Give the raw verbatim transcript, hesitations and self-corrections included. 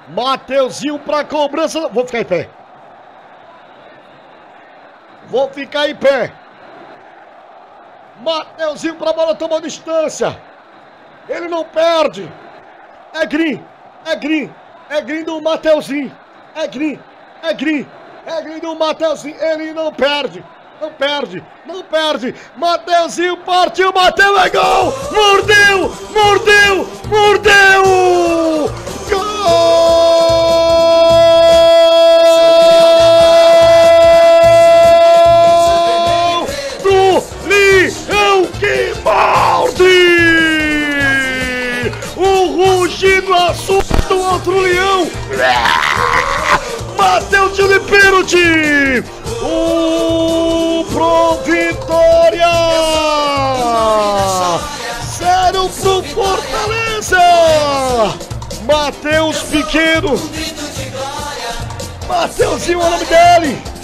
Mateuzinho pra cobrança. Vou ficar em pé. Vou ficar em pé. Mateuzinho pra bola, tomou distância. Ele não perde. É green. É green. É green do Mateuzinho. É green. É green. É green do Mateuzinho. Ele não perde. Não perde. Não perde. Mateuzinho partiu. Bateu. É gol. Mordeu. Mordeu. Mordeu. Gol. Rugido assusta o outro leão. Bateu tiro de pênalti. Um pro Vitória. Zero pro Fortaleza. Matheus Pequeno. Mateuzinho é o nome dele.